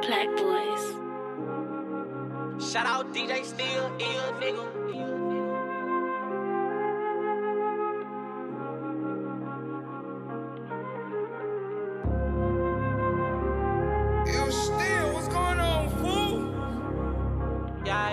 Black Boys. Shout out DJ Still, ill nigga. Yo, Still, what's going on, fool? Yeah.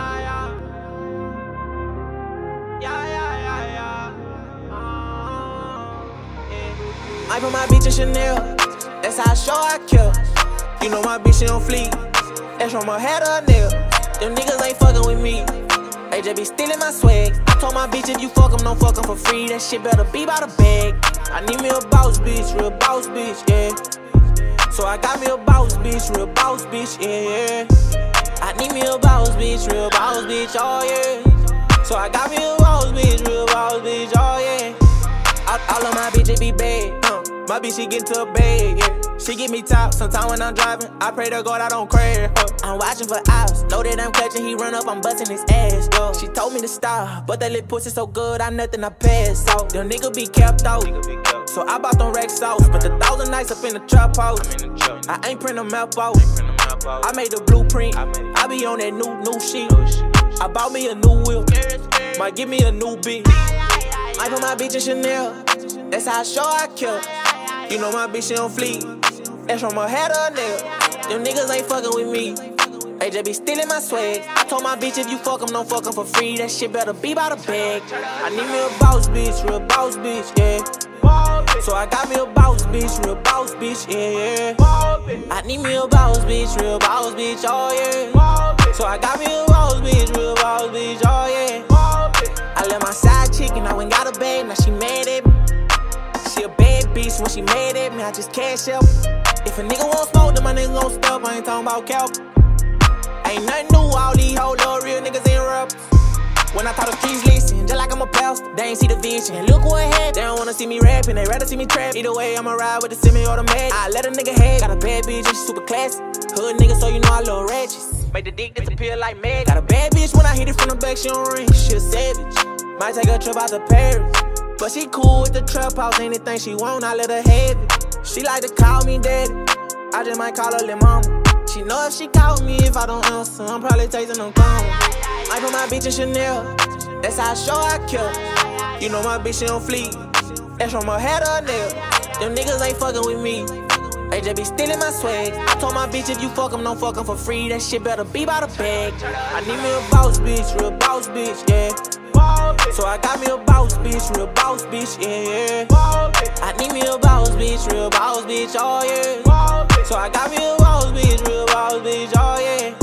I put my bitch in Chanel, that's how I show I kill. You know my bitch, she on fleek, that's from her head to her nail. Them niggas ain't fucking with me, they just be stealing my swag. I told my bitch if you fuck 'em, don't fuck 'em for free. That shit better be by the bag. I need me a boss bitch, real boss bitch, yeah. So I got me a boss bitch, real boss bitch, yeah. I need me a boss bitch, real boss bitch, oh yeah. So I got me a boss bitch, real boss bitch, oh yeah. All of my bitches be bad, my bitch, she get to a bag, yeah. She get me top, sometime when I'm driving, I pray to God I don't crash, I'm watching for hours, know that I'm clutching, he run up, I'm busting his ass, yo. She told me to stop, but that little pussy so good, I nothing I pass, so them niggas be kept out. So I bought them racks out, but the 1,000 nights up in the trap house. I ain't print them map out, I made the blueprint, I be on that new shit. I bought me a new wheel, might give me a new bitch. I put my bitch in Chanel, that's how I show I kill. You know my bitch, she on fleek, that's from her head to her nail. Them niggas ain't fucking with me, they just be stealing my swag. I told my bitch if you fuck 'em, don't fuck 'em for free. That shit better be by the bag. I need me a boss bitch, real boss bitch, yeah. So I got me a boss bitch, real boss bitch, yeah. I need me a boss bitch, real boss bitch, oh yeah. So I got me a boss bitch, real boss bitch, oh yeah. I left my side chick and I went got a bag, now she mad at me. She a bad bitch when she mad at me, I just cash up. If a nigga won't smoke, then my nigga gon' stop, I ain't talking about cap. Ain't nothing new, all these whole little real niggas ain't rappers. When I talk the streets listen, just like I'm a pastor, they ain't see the vision. Look what happened, they don't wanna see me rapping, they rather see me trap. Either way, I'ma ride with the semi-automatic. I let a nigga have, got a bad bitch and she super classy. Hood nigga, so you know I love ratchets. Make the dick disappear like magic. Got a bad bitch, when I hit it from the back, she don't ring, she a savage. Might take a trip out to Paris, but she cool with the trap house. Anything she want, I let her have it. She like to call me daddy, I just might call her lil' mama. She know if she call me, if I don't answer, I'm probably tasting them calm. I put my bitch in Chanel, that's how I show I kill. You know my bitch, she on fleek, that's from her head to her nail. Them niggas ain't fucking with me, they just be stealing my swag. I told my bitch if you fuck 'em, don't fuck 'em for free. That shit better be by the bag. I need me a boss bitch, real boss bitch, yeah. So I got me a boss bitch, real boss bitch, yeah. I need me a boss bitch, real boss bitch, oh yeah. So I got me a boss bitch, real boss bitch, oh yeah.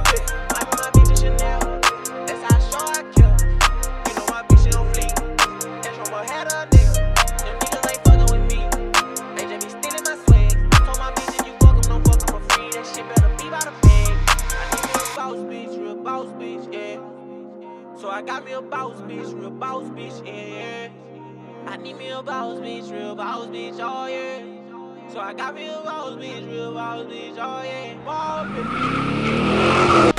I put my bitch in Chanel, that's how I show I kill. You know my bitch, she on fleek, that's from her head to her nail. Them niggas ain't fucking with me, they just be stealing my swag. I told my bitch if you fuck 'em, don't fuck 'em for free. That shit better be by the bag. I need me a boss bitch, real boss bitch, yeah. So I got me a boss bitch, real boss bitch, yeah. I need me a boss bitch, real boss bitch, oh yeah. So I got me a boss bitch, real boss bitch, oh yeah.